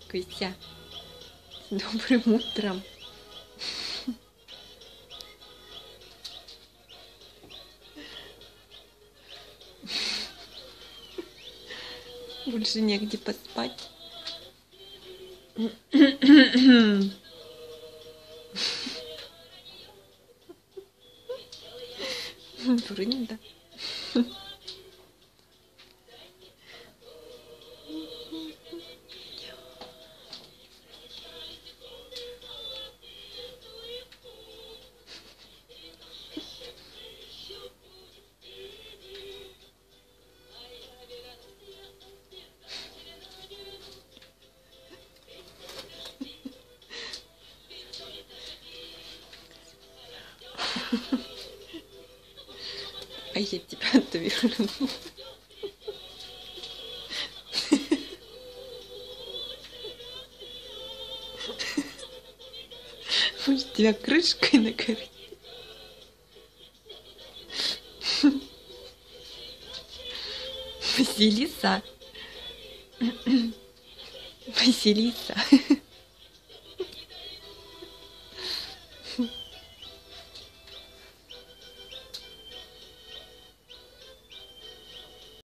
Кыся, с добрым утром. Больше негде поспать. Дурында. А я тебя отверну. Может, тебя крышкой накрыть? Василиса. Василиса.